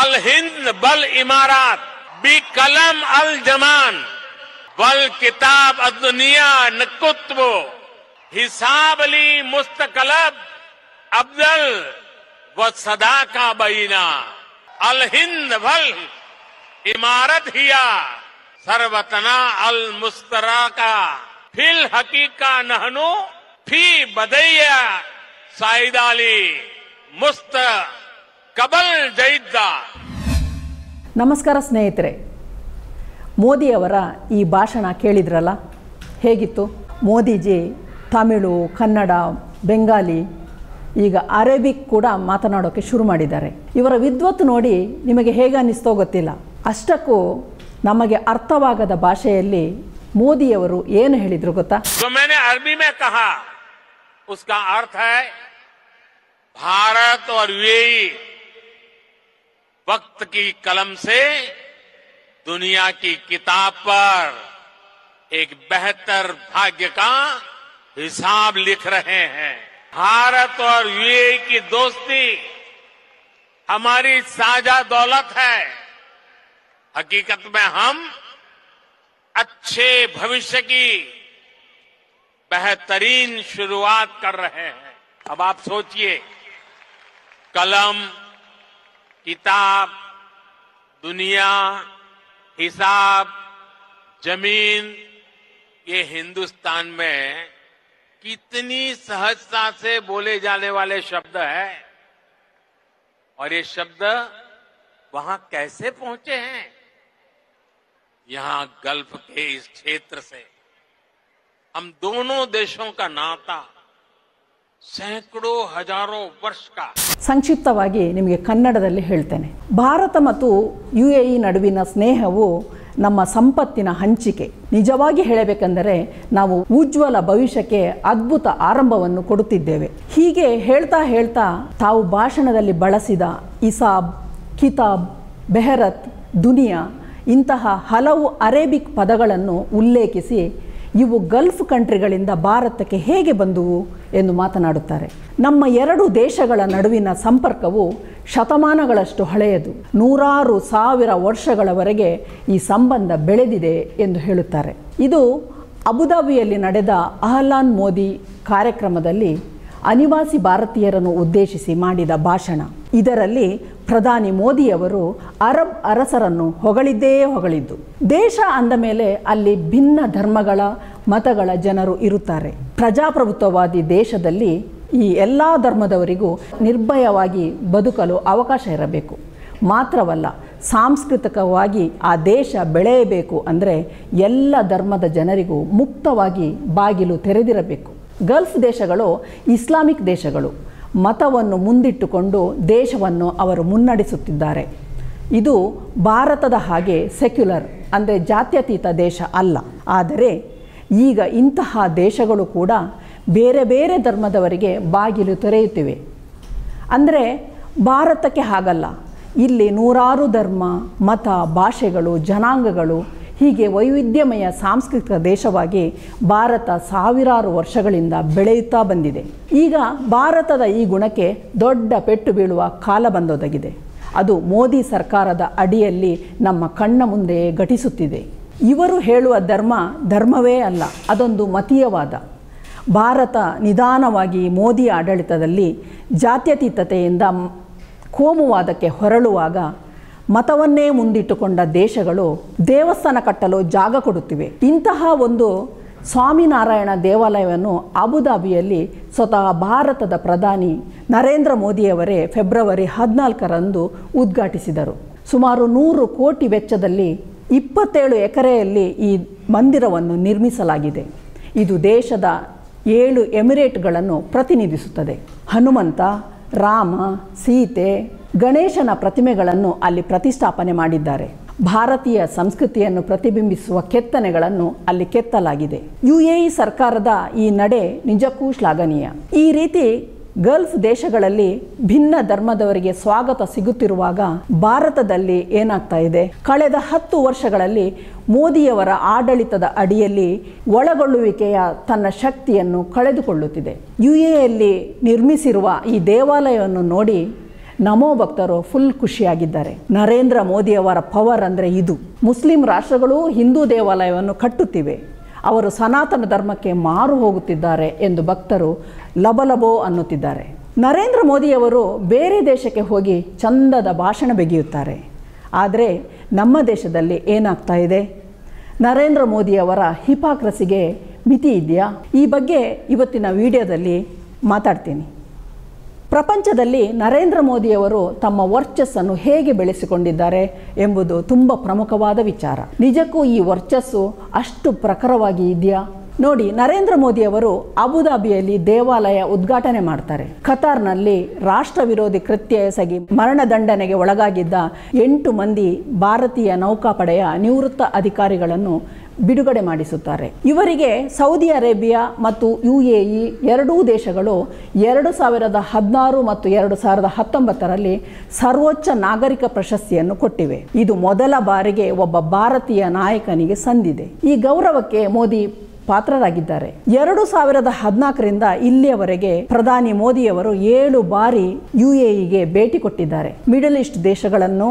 अल हिंद बल इमारत बी कलम अल जमान बल किताब दुनिया नकुत्व हिसाब अली मुस्तकलब अब्दल व सदा का बीना अल हिंद बल इमारत हिया सरवतना अल मुस्तरा का फिल हकीका नहनु फी बदैया साइदाली मुस्त कबल जैद्दा। ನಮಸ್ಕಾರ ಸ್ನೇಹಿತರೆ, ಮೋದಿಯವರ ಈ ಭಾಷಣ ಕೇಳಿದ್ರಲ್ಲ, ಹೇಗಿತ್ತು? ಮೋದಿಜಿ ತಮಿಳು, ಕನ್ನಡ, ಬೆಂಗಾಲಿ, ಈಗ ಅರೇಬಿಕ್ ಕೂಡ ಮಾತನಾಡೋಕ್ಕೆ ಶುರು ಮಾಡಿದ್ದಾರೆ. ಇವರ ವಿದ್ವತ್ತು ನೋಡಿ ನಿಮಗೆ ಹೇಗೆ ಅನ್ನಿಸ್ತೋ ಗೊತ್ತಿಲ್ಲ. ಅಷ್ಟಕ್ಕೂ ನಮಗೆ ಅರ್ಥವಾಗದ ಭಾಷೆಯಲ್ಲಿ ಮೋದಿಯವರು ಏನು ಹೇಳಿದ್ರು ಗೊತ್ತಾ? जो मैंने अरबी में कहा उसका अर्थ है भारत और यूएई वक्त की कलम से दुनिया की किताब पर एक बेहतर भाग्य का हिसाब लिख रहे हैं। भारत और यूएई की दोस्ती हमारी साझा दौलत है। हकीकत में हम अच्छे भविष्य की बेहतरीन शुरुआत कर रहे हैं। अब आप सोचिए, कलम, किताब, दुनिया, हिसाब, जमीन, ये हिंदुस्तान में कितनी सहजता से बोले जाने वाले शब्द है, और ये शब्द वहां कैसे पहुंचे हैं? यहां गल्फ के इस क्षेत्र से हम दोनों देशों का नाता सैकड़ों हजारों वर्ष का। ಸಂಕ್ಷಿಪ್ತವಾಗಿ ನಿಮಗೆ ಕನ್ನಡದಲ್ಲಿ ಹೇಳ್ತೇನೆ. ಭಾರತ ಮತ್ತು ಯುಎಇ ನಡುವಿನ ಸ್ನೇಹವು ನಮ್ಮ ಸಂಪತ್ತಿನ ಹಂಚಿಕೆ. ನಿಜವಾಗಿ ಹೇಳಬೇಕೆಂದರೆ ನಾವು ಉಜ್ವಲ ಭವಿಷ್ಯಕ್ಕೆ ಅದ್ಭುತ ಆರಂಭವನ್ನು ಕೊಡುತ್ತಿದ್ದೇವೆ. ಹೀಗೆ ಹೇಳ್ತಾ ತಾವು ಭಾಷಣದಲ್ಲಿ ಬಳಸಿದ ಇಸಾಬ್, ಕಿತಾಬ್, ಬೆಹರತ್, ದುನಿಯಾ ಇಂತಹ ಹಲವು ಅರೇಬಿಕ್ ಪದಗಳನ್ನು ಉಲ್ಲೇಖಿಸಿ ಇವು ಗಲ್ಫ್ ಕಂಟ್ರಿಗಳಿಂದ ಭಾರತಕ್ಕೆ ಹೇಗೆ ಬಂದುವು ಎಂದು ಮಾತನಾಡುತ್ತಾರೆ. ನಮ್ಮ ಎರಡು ದೇಶಗಳ ನಡುವಿನ ಸಂಪರ್ಕವು ಶತಮಾನಗಳಷ್ಟು ಹಳೆಯದು. ನೂರಾರು ಸಾವಿರ ವರ್ಷಗಳವರೆಗೆ ಈ ಸಂಬಂಧ ಬೆಳೆದಿದೆ ಎಂದು ಹೇಳುತ್ತಾರೆ. ಇದು ಅಬುದಾಬಿಯಲ್ಲಿ ನಡೆದ ಅಹ್ಲಾನ್ ಮೋದಿ ಕಾರ್ಯಕ್ರಮದಲ್ಲಿ ಅನಿವಾಸಿ ಭಾರತೀಯರನ್ನು ಉದ್ದೇಶಿಸಿ ಮಾಡಿದ ಭಾಷಣ. ಇದರಲ್ಲಿ ಪ್ರಧಾನಿ ಮೋದಿಯವರು ಅರಬ್ ಅರಸರನ್ನು ಹೊಗಳಿದ್ದು. ದೇಶ ಅಂದ ಮೇಲೆ ಅಲ್ಲಿ ಭಿನ್ನ ಧರ್ಮಗಳ, ಮತಗಳ ಜನರು ಇರುತ್ತಾರೆ. ಪ್ರಜಾಪ್ರಭುತ್ವವಾದಿ ದೇಶದಲ್ಲಿ ಈ ಎಲ್ಲ ಧರ್ಮದವರಿಗೂ ನಿರ್ಭಯವಾಗಿ ಬದುಕಲು ಅವಕಾಶ ಇರಬೇಕು. ಮಾತ್ರವಲ್ಲ, ಸಾಂಸ್ಕೃತಿಕವಾಗಿ ಆ ದೇಶ ಬೆಳೆಯಬೇಕು ಅಂದರೆ ಎಲ್ಲ ಧರ್ಮದ ಜನರಿಗೂ ಮುಕ್ತವಾಗಿ ಬಾಗಿಲು ತೆರೆದಿರಬೇಕು. ಗಲ್ಫ್ ದೇಶಗಳು ಇಸ್ಲಾಮಿಕ್ ದೇಶಗಳು. ಮತವನ್ನು ಮುಂದಿಟ್ಟುಕೊಂಡು ದೇಶವನ್ನು ಅವರು ಮುನ್ನಡೆಸುತ್ತಿದ್ದಾರೆ. ಇದು ಭಾರತದ ಹಾಗೆ ಸೆಕ್ಯುಲರ್ ಅಂದರೆ ಜಾತ್ಯತೀತ ದೇಶ ಅಲ್ಲ. ಆದರೆ ಈಗ ಇಂತಹ ದೇಶಗಳು ಕೂಡ ಬೇರೆ ಬೇರೆ ಧರ್ಮದವರಿಗೆ ಬಾಗಿಲು ತೆರೆಯುತ್ತಿವೆ. ಅಂದರೆ ಭಾರತಕ್ಕೆ ಹಾಗಲ್ಲ. ಇಲ್ಲಿ ನೂರಾರು ಧರ್ಮ, ಮತ, ಭಾಷೆಗಳು, ಜನಾಂಗಗಳು, ಹೀಗೆ ವೈವಿಧ್ಯಮಯ ಸಾಂಸ್ಕೃತಿಕ ದೇಶವಾಗಿ ಭಾರತ ಸಾವಿರಾರು ವರ್ಷಗಳಿಂದ ಬೆಳೆಯುತ್ತಾ ಬಂದಿದೆ. ಈಗ ಭಾರತದ ಈ ಗುಣಕ್ಕೆ ದೊಡ್ಡ ಪೆಟ್ಟು ಬೀಳುವ ಕಾಲ ಬಂದೊದಗಿದೆ. ಅದು ಮೋದಿ ಸರ್ಕಾರದ ಅಡಿಯಲ್ಲಿ ನಮ್ಮ ಕಣ್ಣ ಮುಂದೆ ಘಟಿಸುತ್ತಿದೆ. ಇವರು ಹೇಳುವ ಧರ್ಮವೇ ಅಲ್ಲ, ಅದೊಂದು ಮತೀಯವಾದ. ಭಾರತ ನಿಧಾನವಾಗಿ ಮೋದಿ ಆಡಳಿತದಲ್ಲಿ ಜಾತ್ಯತೀತತೆಯಿಂದ ಕೋಮುವಾದಕ್ಕೆ ಹೊರಳುವಾಗ ಮತವನ್ನೇ ಮುಂದಿಟ್ಟುಕೊಂಡ ದೇಶಗಳು ದೇವಸ್ಥಾನ ಕಟ್ಟಲು ಜಾಗ ಕೊಡುತ್ತಿವೆ. ಇಂತಹ ಒಂದು ಸ್ವಾಮಿನಾರಾಯಣ ದೇವಾಲಯವನ್ನು ಅಬುದಾಬಿಯಲ್ಲಿ ಸ್ವತಃ ಭಾರತದ ಪ್ರಧಾನಿ ನರೇಂದ್ರ ಮೋದಿಯವರೇ ಫೆಬ್ರವರಿ 14ರಂದು ಉದ್ಘಾಟಿಸಿದರು. ಸುಮಾರು 100 ಕೋಟಿ ವೆಚ್ಚದಲ್ಲಿ 27 ಎಕರೆಯಲ್ಲಿ ಈ ಮಂದಿರವನ್ನು ನಿರ್ಮಿಸಲಾಗಿದೆ. ಇದು ದೇಶದ 7 ಎಮಿರೇಟ್ಗಳನ್ನು ಪ್ರತಿನಿಧಿಸುತ್ತದೆ. ಹನುಮಂತ, ರಾಮ, ಸೀತೆ, ಗಣೇಶನ ಪ್ರತಿಮೆಗಳನ್ನು ಅಲ್ಲಿ ಪ್ರತಿಷ್ಠಾಪನೆ ಮಾಡಿದ್ದಾರೆ. ಭಾರತೀಯ ಸಂಸ್ಕೃತಿಯನ್ನು ಪ್ರತಿಬಿಂಬಿಸುವ ಕೆತ್ತನೆಗಳನ್ನು ಅಲ್ಲಿ ಕೆತ್ತಲಾಗಿದೆ. ಯುಎಇ ಸರ್ಕಾರದ ಈ ನಡೆ ನಿಜಕ್ಕೂ ಶ್ಲಾಘನೀಯ. ಈ ರೀತಿ ಗಲ್ಫ್ ದೇಶಗಳಲ್ಲಿ ಭಿನ್ನ ಧರ್ಮದವರಿಗೆ ಸ್ವಾಗತ ಸಿಗುತ್ತಿರುವಾಗ ಭಾರತದಲ್ಲಿ ಏನಾಗ್ತಾ ಇದೆ? ಕಳೆದ 10 ವರ್ಷಗಳಲ್ಲಿ ಮೋದಿಯವರ ಆಡಳಿತದ ಅಡಿಯಲ್ಲಿ ಒಳಗೊಳ್ಳುವಿಕೆಯ ತನ್ನ ಶಕ್ತಿಯನ್ನು ಕಳೆದುಕೊಳ್ಳುತ್ತಿದೆ. ಯುಎಇಯಲ್ಲಿ ನಿರ್ಮಿಸಿರುವ ಈ ದೇವಾಲಯವನ್ನು ನೋಡಿ ನಮೋ ಭಕ್ತರು ಫುಲ್ ಖುಷಿಯಾಗಿದ್ದಾರೆ. ನರೇಂದ್ರ ಮೋದಿಯವರ ಪವರ್ ಅಂದರೆ ಇದು. ಮುಸ್ಲಿಂ ರಾಷ್ಟ್ರಗಳು ಹಿಂದೂ ದೇವಾಲಯವನ್ನು ಕಟ್ಟುತ್ತಿವೆ, ಅವರು ಸನಾತನ ಧರ್ಮಕ್ಕೆ ಮಾರು ಹೋಗುತ್ತಿದ್ದಾರೆ ಎಂದು ಭಕ್ತರು ಲಬಲಬೋ ಅನ್ನುತ್ತಿದ್ದಾರೆ. ನರೇಂದ್ರ ಮೋದಿಯವರು ಬೇರೆ ದೇಶಕ್ಕೆ ಹೋಗಿ ಚಂದದ ಭಾಷಣ ಬೆಗೆಯುತ್ತಾರೆ. ಆದರೆ ನಮ್ಮ ದೇಶದಲ್ಲಿ ಏನಾಗ್ತಾ ಇದೆ? ನರೇಂದ್ರ ಮೋದಿಯವರ ಹಿಪಾಕ್ರಸಿಗೆ ಮಿತಿ ಇದೆಯಾ? ಈ ಬಗ್ಗೆ ಇವತ್ತಿನ ವಿಡಿಯೋದಲ್ಲಿ ಮಾತಾಡ್ತೀನಿ. ಪ್ರಪಂಚದಲ್ಲಿ ನರೇಂದ್ರ ಮೋದಿಯವರು ತಮ್ಮ ವರ್ಚಸ್ಸನ್ನು ಹೇಗೆ ಬೆಳೆಸಿಕೊಂಡಿದ್ದಾರೆ ಎಂಬುದು ತುಂಬ ಪ್ರಮುಖವಾದ ವಿಚಾರ. ನಿಜಕ್ಕೂ ಈ ವರ್ಚಸ್ಸು ಅಷ್ಟು ಪ್ರಖರವಾಗಿ ಇದೆಯಾ? ನೋಡಿ, ನರೇಂದ್ರ ಮೋದಿಯವರು ಅಬುದಾಬಿಯಲ್ಲಿ ದೇವಾಲಯ ಉದ್ಘಾಟನೆ ಮಾಡ್ತಾರೆ. ಖತಾರ್ನಲ್ಲಿ ರಾಷ್ಟ್ರ ವಿರೋಧಿ ಕೃತ್ಯ ಎಸಗಿ ಮರಣದಂಡನೆಗೆ ಒಳಗಾಗಿದ್ದ 8 ಮಂದಿ ಭಾರತೀಯ ನೌಕಾಪಡೆಯ ನಿವೃತ್ತ ಅಧಿಕಾರಿಗಳನ್ನು ಬಿಡುಗಡೆ ಮಾಡಿಸುತ್ತಾರೆ. ಇವರಿಗೆ ಸೌದಿ ಅರೇಬಿಯಾ ಮತ್ತು UAE ಎರಡೂ ದೇಶಗಳು 2016 ಮತ್ತು 2019ರಲ್ಲಿ ಸರ್ವೋಚ್ಚ ನಾಗರಿಕ ಪ್ರಶಸ್ತಿಯನ್ನು ಕೊಟ್ಟಿವೆ. ಇದು ಮೊದಲ ಬಾರಿಗೆ ಒಬ್ಬ ಭಾರತೀಯ ನಾಯಕನಿಗೆ ಸಂದಿದೆ. ಈ ಗೌರವಕ್ಕೆ ಮೋದಿ ಪಾತ್ರರಾಗಿದ್ದಾರೆ. 2014ರಿಂದ ಇಲ್ಲಿಯವರೆಗೆ ಪ್ರಧಾನಿ ಮೋದಿಯವರು 7 ಬಾರಿ UAEಗೆ ಭೇಟಿ ಕೊಟ್ಟಿದ್ದಾರೆ. ಮಿಡಲ್ ಈಸ್ಟ್ ದೇಶಗಳನ್ನು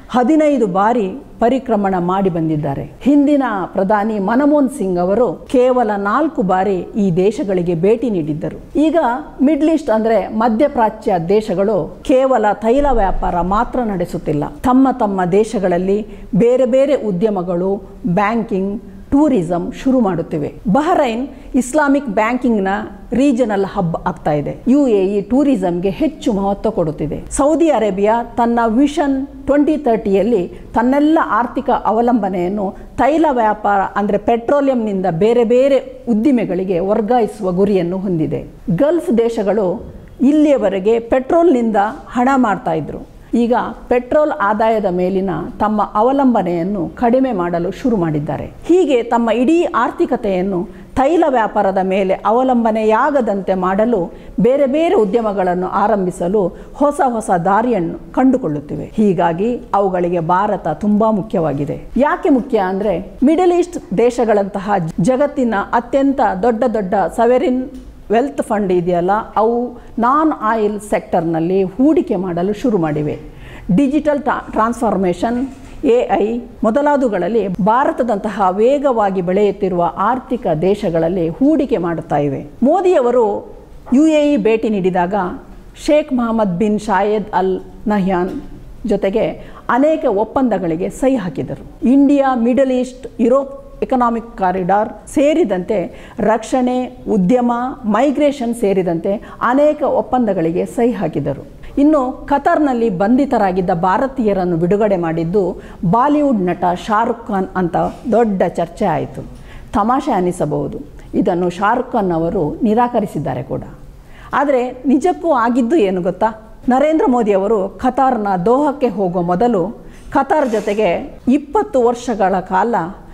15 ಬಾರಿ ಪರಿಕ್ರಮಣ ಮಾಡಿ ಬಂದಿದ್ದಾರೆ. ಹಿಂದಿನ ಪ್ರಧಾನಿ ಮನಮೋಹನ್ ಸಿಂಗ್ ಅವರು ಕೇವಲ 4 ಬಾರಿ ಈ ದೇಶಗಳಿಗೆ ಭೇಟಿ ನೀಡಿದ್ದರು. ಈಗ ಮಿಡ್ಲ್ ಈಸ್ಟ್ ಅಂದ್ರೆ ಮಧ್ಯಪ್ರಾಚ್ಯ ದೇಶಗಳು ಕೇವಲ ತೈಲ ವ್ಯಾಪಾರ ಮಾತ್ರ ನಡೆಸುತ್ತಿಲ್ಲ. ತಮ್ಮ ದೇಶಗಳಲ್ಲಿ ಬೇರೆ ಬೇರೆ ಉದ್ಯಮಗಳು, ಬ್ಯಾಂಕಿಂಗ್, ಟೂರಿಸಂ ಶುರು ಮಾಡುತ್ತಿವೆ. ಬಹರೈನ್ ಇಸ್ಲಾಮಿಕ್ ಬ್ಯಾಂಕಿಂಗ್ನ ರೀಜನಲ್ ಹಬ್ ಆಗ್ತಾ ಇದೆ. UAE ಟೂರಿಸಂಗೆ ಹೆಚ್ಚು ಮಹತ್ವ ಕೊಡುತ್ತಿದೆ. ಸೌದಿ ಅರೇಬಿಯಾ ತನ್ನ ವಿಷನ್ 2030ಯಲ್ಲಿ ತನ್ನೆಲ್ಲ ಆರ್ಥಿಕ ಅವಲಂಬನೆಯನ್ನು ತೈಲ ವ್ಯಾಪಾರ ಅಂದರೆ ಪೆಟ್ರೋಲಿಯಂನಿಂದ ಬೇರೆ ಬೇರೆ ಉದ್ದಿಮೆಗಳಿಗೆ ವರ್ಗಾಯಿಸುವ ಗುರಿಯನ್ನು ಹೊಂದಿದೆ. ಗಲ್ಫ್ ದೇಶಗಳು ಇಲ್ಲಿಯವರೆಗೆ ಪೆಟ್ರೋಲ್ನಿಂದ ಹಣ ಮಾಡ್ತಾ ಇದ್ರು. ಈಗ ಪೆಟ್ರೋಲ್ ಆದಾಯದ ಮೇಲಿನ ತಮ್ಮ ಅವಲಂಬನೆಯನ್ನು ಕಡಿಮೆ ಮಾಡಲು ಶುರು ಮಾಡಿದ್ದಾರೆ. ಹೀಗೆ ತಮ್ಮ ಇಡೀ ಆರ್ಥಿಕತೆಯನ್ನು ತೈಲ ವ್ಯಾಪಾರದ ಮೇಲೆ ಅವಲಂಬನೆಯಾಗದಂತೆ ಮಾಡಲು ಬೇರೆ ಬೇರೆ ಉದ್ಯಮಗಳನ್ನು ಆರಂಭಿಸಲು ಹೊಸ ದಾರಿಯನ್ನು ಕಂಡುಕೊಳ್ಳುತ್ತಿವೆ. ಹೀಗಾಗಿ ಅವುಗಳಿಗೆ ಭಾರತ ತುಂಬಾ ಮುಖ್ಯವಾಗಿದೆ. ಯಾಕೆ ಮುಖ್ಯ ಅಂದರೆ, ಮಿಡಲ್ ಈಸ್ಟ್ ದೇಶಗಳಂತಹ ಜಗತ್ತಿನ ಅತ್ಯಂತ ದೊಡ್ಡ ಸವೆರಿನ್ ವೆಲ್ತ್ ಫಂಡ್ ಇದೆಯಲ್ಲ, ಅವು ನಾನ್ ಆಯಿಲ್ ಸೆಕ್ಟರ್ನಲ್ಲಿ ಹೂಡಿಕೆ ಮಾಡಲು ಶುರು ಮಾಡಿವೆ. ಡಿಜಿಟಲ್ ಟ್ರಾನ್ಸ್ಫಾರ್ಮೇಷನ್, AI ಮೊದಲಾದವುಗಳಲ್ಲಿ ಭಾರತದಂತಹ ವೇಗವಾಗಿ ಬೆಳೆಯುತ್ತಿರುವ ಆರ್ಥಿಕ ದೇಶಗಳಲ್ಲಿ ಹೂಡಿಕೆ ಮಾಡುತ್ತಾ ಇವೆ. ಮೋದಿಯವರು UAE ಭೇಟಿ ನೀಡಿದಾಗ Sheikh Mohammed bin ಶಾಯದ್ Al Nahyan ಜೊತೆಗೆ ಅನೇಕ ಒಪ್ಪಂದಗಳಿಗೆ ಸಹಿ ಹಾಕಿದರು. India, Middle East, Europe economic corridor ಸೇರಿದಂತೆ ರಕ್ಷಣೆ, ಉದ್ಯಮ, ಮೈಗ್ರೇಷನ್ ಸೇರಿದಂತೆ ಅನೇಕ ಒಪ್ಪಂದಗಳಿಗೆ ಸಹಿ ಹಾಕಿದರು. ಇನ್ನು ಕತಾರ್ನಲ್ಲಿ ಬಂಧಿತರಾಗಿದ್ದ ಭಾರತೀಯರನ್ನು ಬಿಡುಗಡೆ ಮಾಡಿದ್ದು ಬಾಲಿವುಡ್ ನಟ ಶಾರುಖ್ ಖಾನ್ ಅಂತ ದೊಡ್ಡ ಚರ್ಚೆ ಆಯಿತು. ತಮಾಷೆ ಅನಿಸಬಹುದು. ಇದನ್ನು ಶಾರುಖ್ ಖಾನ್ ಅವರು ನಿರಾಕರಿಸಿದ್ದಾರೆ ಕೂಡ. ಆದರೆ ನಿಜಕ್ಕೂ ಆಗಿದ್ದು ಏನು ಗೊತ್ತಾ? ನರೇಂದ್ರ ಮೋದಿಯವರು ಕತಾರ್ನ ದೋಹಕ್ಕೆ ಹೋಗುವ ಮೊದಲು ಕತಾರ್ ಜೊತೆಗೆ 20 ವರ್ಷಗಳ ಕಾಲ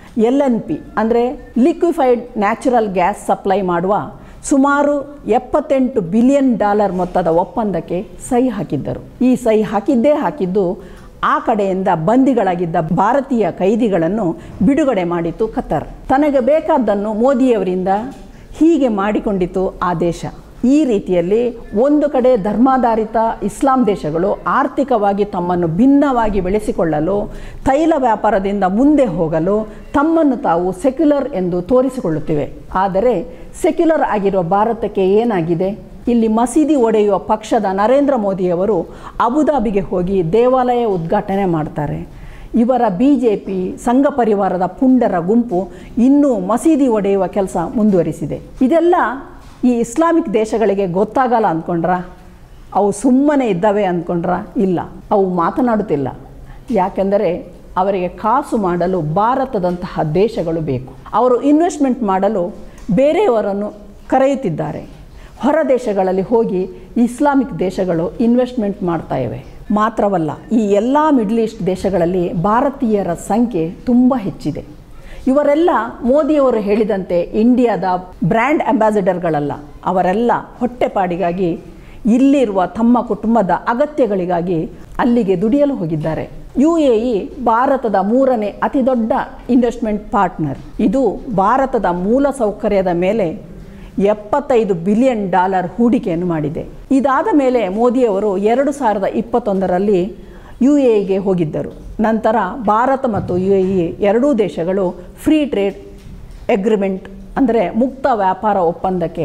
LNP ಅಂದರೆ ಲಿಕ್ವಿಫೈಡ್ ನ್ಯಾಚುರಲ್ ಗ್ಯಾಸ್ ಸಪ್ಲೈ ಮಾಡುವ ಸುಮಾರು $78 ಬಿಲಿಯನ್ ಮೊತ್ತದ ಒಪ್ಪಂದಕ್ಕೆ ಸಹಿ ಹಾಕಿದ್ದರು. ಈ ಸಹಿ ಹಾಕಿದ್ದು ಆ ಕಡೆಯಿಂದ ಬಂದಿಗಳಾಗಿದ್ದ ಭಾರತೀಯ ಕೈದಿಗಳನ್ನು ಬಿಡುಗಡೆ ಮಾಡಿತು ಕತಾರ್. ತನಗೆ ಬೇಕಾದ್ದನ್ನು ಮೋದಿಯವರಿಂದ ಹೀಗೆ ಮಾಡಿಕೊಂಡಿತು ಆ ದೇಶ. ಈ ರೀತಿಯಲ್ಲಿ ಒಂದು ಕಡೆ ಧರ್ಮಾಧಾರಿತ ಇಸ್ಲಾಂ ದೇಶಗಳು ಆರ್ಥಿಕವಾಗಿ ತಮ್ಮನ್ನು ಭಿನ್ನವಾಗಿ ಬೆಳೆಸಿಕೊಳ್ಳಲು, ತೈಲ ವ್ಯಾಪಾರದಿಂದ ಮುಂದೆ ಹೋಗಲು ತಮ್ಮನ್ನು ತಾವು ಸೆಕ್ಯುಲರ್ ಎಂದು ತೋರಿಸಿಕೊಳ್ಳುತ್ತಿವೆ. ಆದರೆ ಸೆಕ್ಯುಲರ್ ಆಗಿರುವ ಭಾರತಕ್ಕೆ ಏನಾಗಿದೆ? ಇಲ್ಲಿ ಮಸೀದಿ ಒಡೆಯುವ ಪಕ್ಷದ ನರೇಂದ್ರ ಮೋದಿಯವರು ಅಬುದಾಬಿಗೆ ಹೋಗಿ ದೇವಾಲಯ ಉದ್ಘಾಟನೆ ಮಾಡ್ತಾರೆ. ಇವರ BJP ಸಂಘ ಪರಿವಾರದ ಪುಂಡರ ಗುಂಪು ಇನ್ನೂ ಮಸೀದಿ ಒಡೆಯುವ ಕೆಲಸ ಮುಂದುವರಿಸಿದೆ. ಇದೆಲ್ಲ ಈ ಇಸ್ಲಾಮಿಕ್ ದೇಶಗಳಿಗೆ ಗೊತ್ತಾಗಲ್ಲ ಅಂದ್ಕೊಂಡ್ರ? ಅವು ಸುಮ್ಮನೆ ಇದ್ದಾವೆ ಅಂದ್ಕೊಂಡ್ರ? ಇಲ್ಲ, ಅವು ಮಾತನಾಡುತ್ತಿಲ್ಲ. ಯಾಕೆಂದರೆ ಅವರಿಗೆ ಕಾಸು ಮಾಡಲು ಭಾರತದಂತಹ ದೇಶಗಳು ಬೇಕು. ಅವರು ಇನ್ವೆಸ್ಟ್ಮೆಂಟ್ ಮಾಡಲು ಬೇರೆಯವರನ್ನು ಕರೆಯುತ್ತಿದ್ದಾರೆ. ಹೊರ ದೇಶಗಳಲ್ಲಿ ಹೋಗಿ ಇಸ್ಲಾಮಿಕ್ ದೇಶಗಳು ಇನ್ವೆಸ್ಟ್ಮೆಂಟ್ ಮಾಡ್ತಾ ಇವೆ. ಮಾತ್ರವಲ್ಲ, ಈ ಎಲ್ಲ ಮಿಡ್ಲ್ ಈಸ್ಟ್ ದೇಶಗಳಲ್ಲಿ ಭಾರತೀಯರ ಸಂಖ್ಯೆ ತುಂಬ ಹೆಚ್ಚಿದೆ. ಇವರೆಲ್ಲ ಮೋದಿಯವರು ಹೇಳಿದಂತೆ ಇಂಡಿಯಾದ ಬ್ರ್ಯಾಂಡ್ ಅಂಬಾಸಿಡರ್ಗಳಲ್ಲ. ಅವರೆಲ್ಲ ಹೊಟ್ಟೆಪಾಡಿಗಾಗಿ, ಇಲ್ಲಿರುವ ತಮ್ಮ ಕುಟುಂಬದ ಅಗತ್ಯಗಳಿಗಾಗಿ ಅಲ್ಲಿಗೆ ದುಡಿಯಲು ಹೋಗಿದ್ದಾರೆ. UAE ಭಾರತದ 3ನೇ ಅತಿ ದೊಡ್ಡ ಇನ್ವೆಸ್ಟ್ಮೆಂಟ್ ಪಾರ್ಟ್ನರ್. ಇದು ಭಾರತದ ಮೂಲ ಸೌಕರ್ಯದ ಮೇಲೆ $75 ಬಿಲಿಯನ್ ಹೂಡಿಕೆಯನ್ನು ಮಾಡಿದೆ. ಇದಾದ ಮೇಲೆ ಮೋದಿಯವರು 2021ರಲ್ಲಿ UAEಗೆ ಹೋಗಿದ್ದರು. ನಂತರ ಭಾರತ ಮತ್ತು UAE ಎರಡೂ ದೇಶಗಳು ಫ್ರೀ ಟ್ರೇಡ್ ಅಗ್ರಿಮೆಂಟ್ ಅಂದರೆ ಮುಕ್ತ ವ್ಯಾಪಾರ ಒಪ್ಪಂದಕ್ಕೆ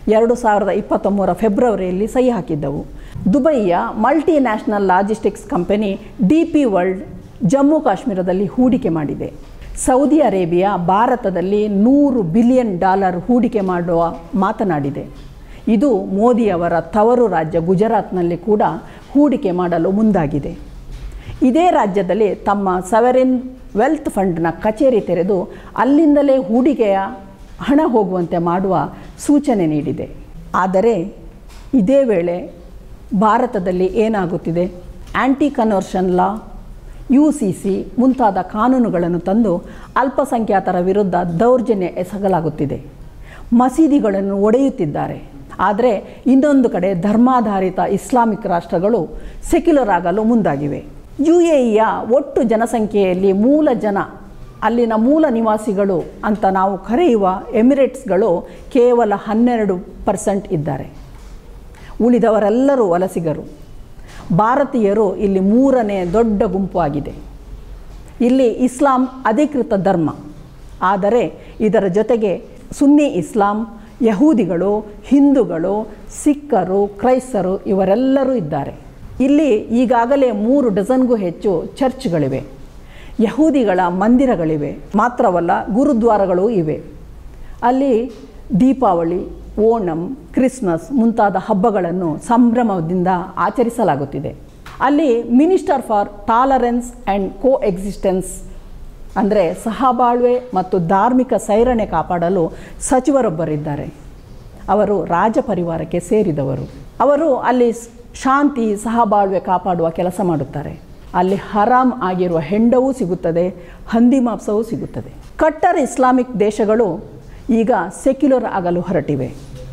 2023 ಫೆಬ್ರವರಿಯಲ್ಲಿ ಸಹಿ ಹಾಕಿದ್ದವು. ದುಬೈಯ multinational logistics company DP world Jammu ಕಾಶ್ಮೀರದಲ್ಲಿ ಹೂಡಿಕೆ ಮಾಡಿದೆ. ಸೌದಿ ಅರೇಬಿಯಾ ಭಾರತದಲ್ಲಿ $100 ಬಿಲಿಯನ್ ಹೂಡಿಕೆ ಮಾಡುವ ಮಾತನಾಡಿದೆ. ಇದು ಮೋದಿಯವರ ತವರು ರಾಜ್ಯ ಗುಜರಾತ್ನಲ್ಲಿ ಕೂಡ ಹೂಡಿಕೆ ಮಾಡಲು ಮುಂದಾಗಿದೆ. ಇದೇ ರಾಜ್ಯದಲ್ಲಿ ತಮ್ಮ ಸಾವರಿನ್ ವೆಲ್ತ್ ಫಂಡ್ನ ಕಚೇರಿ ತೆರೆದು ಅಲ್ಲಿಂದಲೇ ಹೂಡಿಕೆಯ ಹಣ ಹೋಗುವಂತೆ ಮಾಡುವ ಸೂಚನೆ ನೀಡಿದೆ. ಆದರೆ ಇದೇ ವೇಳೆ ಭಾರತದಲ್ಲಿ ಏನಾಗುತ್ತಿದೆ? ಆ್ಯಂಟಿ ಕನ್ವರ್ಷನ್ ಲಾ, UCC ಮುಂತಾದ ಕಾನೂನುಗಳನ್ನು ತಂದು ಅಲ್ಪಸಂಖ್ಯಾತರ ವಿರುದ್ಧ ದೌರ್ಜನ್ಯ ಎಸಗಲಾಗುತ್ತಿದೆ. ಮಸೀದಿಗಳನ್ನು ಒಡೆಯುತ್ತಿದ್ದಾರೆ. ಆದರೆ ಇನ್ನೊಂದು ಕಡೆ ಧರ್ಮಾಧಾರಿತ ಇಸ್ಲಾಮಿಕ್ ರಾಷ್ಟ್ರಗಳು ಸೆಕ್ಯುಲರ್ ಆಗಲು ಮುಂದಾಗಿವೆ. UAEಯ ಒಟ್ಟು ಜನಸಂಖ್ಯೆಯಲ್ಲಿ ಅಲ್ಲಿನ ಮೂಲ ನಿವಾಸಿಗಳು ಅಂತ ನಾವು ಕರೆಯುವ ಎಮಿರೇಟ್ಸ್ಗಳು ಕೇವಲ 12% ಇದ್ದಾರೆ. ಉಳಿದವರೆಲ್ಲರೂ ವಲಸಿಗರು. ಭಾರತೀಯರು ಇಲ್ಲಿ 3ನೇ ದೊಡ್ಡ ಗುಂಪು ಆಗಿದೆ. ಇಲ್ಲಿ ಇಸ್ಲಾಂ ಅಧಿಕೃತ ಧರ್ಮ. ಆದರೆ ಇದರ ಜೊತೆಗೆ ಸುನ್ನಿ ಇಸ್ಲಾಂ, ಯಹೂದಿಗಳು, ಹಿಂದೂಗಳು, ಸಿಖ್ಖರು, ಕ್ರೈಸ್ತರು ಇವರೆಲ್ಲರೂ ಇದ್ದಾರೆ. ಇಲ್ಲಿ ಈಗಾಗಲೇ 3 ಡಜನ್ಗೂ ಹೆಚ್ಚು ಚರ್ಚ್ಗಳಿವೆ. ಯಹೂದಿಗಳ ಮಂದಿರಗಳಿವೆ. ಮಾತ್ರವಲ್ಲ, ಗುರುದ್ವಾರಗಳೂ ಇವೆ. ಅಲ್ಲಿ ದೀಪಾವಳಿ, ಓಣಂ, ಕ್ರಿಸ್ಮಸ್ ಮುಂತಾದ ಹಬ್ಬಗಳನ್ನು ಸಂಭ್ರಮದಿಂದ ಆಚರಿಸಲಾಗುತ್ತಿದೆ. ಅಲ್ಲಿ minister for tolerance and coexistence ಅಂದರೆ ಸಹಬಾಳ್ವೆ ಮತ್ತು ಧಾರ್ಮಿಕ ಸೈರಣೆ ಕಾಪಾಡಲು ಸಚಿವರೊಬ್ಬರಿದ್ದಾರೆ. ಅವರು ರಾಜ ಪರಿವಾರಕ್ಕೆ ಸೇರಿದವರು. ಅವರು ಅಲ್ಲಿ ಶಾಂತಿ ಸಹಬಾಳ್ವೆ ಕಾಪಾಡುವ ಕೆಲಸ ಮಾಡುತ್ತಾರೆ. ಅಲ್ಲಿ ಹರಾಮ್ ಆಗಿರುವ ಹೆಂಡವೂ ಸಿಗುತ್ತದೆ, ಹಂದಿ ಮಾಂಸವೂ ಸಿಗುತ್ತದೆ. ಕಟ್ಟರ್ ಇಸ್ಲಾಮಿಕ್ ದೇಶಗಳು ಈಗ ಸೆಕ್ಯುಲರ್ ಆಗಲು ಹೊರಟಿವೆ.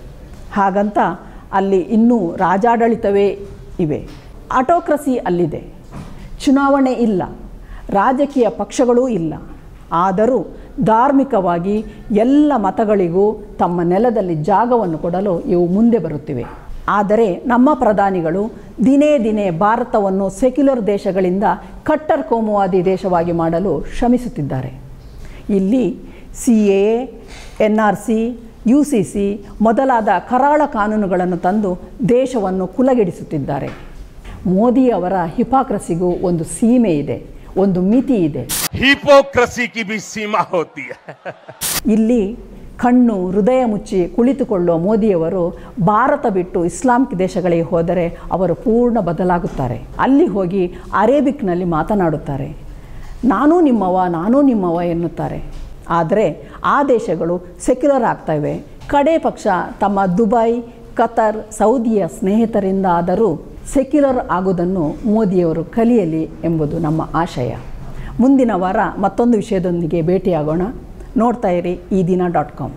ಹಾಗಂತ ಅಲ್ಲಿ ಇನ್ನೂ ರಾಜಾಡಳಿತವೇ ಇವೆ. ಆಟೋಕ್ರಸಿ ಅಲ್ಲಿದೆ. ಚುನಾವಣೆ ಇಲ್ಲ, ರಾಜಕೀಯ ಪಕ್ಷಗಳೂ ಇಲ್ಲ. ಆದರೂ ಧಾರ್ಮಿಕವಾಗಿ ಎಲ್ಲ ಮತಗಳಿಗೂ ತಮ್ಮ ನೆಲದಲ್ಲಿ ಜಾಗವನ್ನು ಕೊಡಲು ಇವು ಮುಂದೆ ಬರುತ್ತಿವೆ. ಆದರೆ ನಮ್ಮ ಪ್ರಧಾನಿಗಳು ದಿನೇ ಭಾರತವನ್ನು ಸೆಕ್ಯುಲರ್ ದೇಶಗಳಿಂದ ಕಟ್ಟರ್ ಕೋಮುವಾದಿ ದೇಶವಾಗಿ ಮಾಡಲು ಶ್ರಮಿಸುತ್ತಿದ್ದಾರೆ. ಇಲ್ಲಿ CAA, NRC, UCC ಮೊದಲಾದ ಕರಾಳ ಕಾನೂನುಗಳನ್ನು ತಂದು ದೇಶವನ್ನು ಕುಲಗೆಡಿಸುತ್ತಿದ್ದಾರೆ. ಮೋದಿಯವರ ಹಿಪಾಕ್ರಸಿಗೂ ಒಂದು ಸೀಮೆ ಇದೆ, ಒಂದು ಮಿತಿ ಇದೆ. ಹಿಪೋಕ್ರಸಿ ಕಿ ಭಿ ಸೀಮಾ ಹೋತಿ ಹೈ. ಇಲ್ಲಿ ಕಣ್ಣು ಹೃದಯ ಮುಚ್ಚಿ ಕುಳಿತುಕೊಳ್ಳುವ ಮೋದಿಯವರು ಭಾರತ ಬಿಟ್ಟು ಇಸ್ಲಾಮಿಕ್ ದೇಶಗಳಿಗೆ ಹೋದರೆ ಅವರು ಪೂರ್ಣ ಬದಲಾಗುತ್ತಾರೆ. ಅಲ್ಲಿ ಹೋಗಿ ಅರೇಬಿಕ್ನಲ್ಲಿ ಮಾತನಾಡುತ್ತಾರೆ. ನಾನೂ ನಿಮ್ಮವ ಎನ್ನುತ್ತಾರೆ. ಆದರೆ ಆ ದೇಶಗಳು ಸೆಕ್ಯುಲರ್ ಆಗ್ತವೆ. ಕಡೆ ಪಕ್ಷ ತಮ್ಮ ದುಬೈ, ಕತರ್, ಸೌದಿಯ ಸ್ನೇಹಿತರಿಂದ ಆದರೂ ಸೆಕ್ಯುಲರ್ ಆಗುವುದನ್ನು ಮೋದಿಯವರು ಕಲಿಯಲಿ ಎಂಬುದು ನಮ್ಮ ಆಶಯ. ಮುಂದಿನ ವಾರ ಮತ್ತೊಂದು ವಿಷಯದೊಂದಿಗೆ ಭೇಟಿಯಾಗೋಣ. ನೋಡ್ತಾ ಇರಿ eDina.com.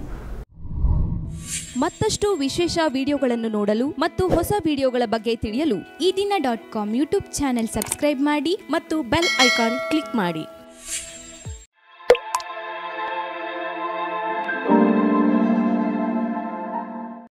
ಮತ್ತಷ್ಟು ವಿಶೇಷ ವಿಡಿಯೋಗಳನ್ನು ನೋಡಲು ಮತ್ತು ಹೊಸ ವಿಡಿಯೋಗಳ ಬಗ್ಗೆ ತಿಳಿಯಲು eDina.com ಯೂಟ್ಯೂಬ್ ಚಾನೆಲ್ ಸಬ್ಸ್ಕ್ರೈಬ್ ಮಾಡಿ ಮತ್ತು ಬೆಲ್ ಐಕಾನ್ ಕ್ಲಿಕ್ ಮಾಡಿ.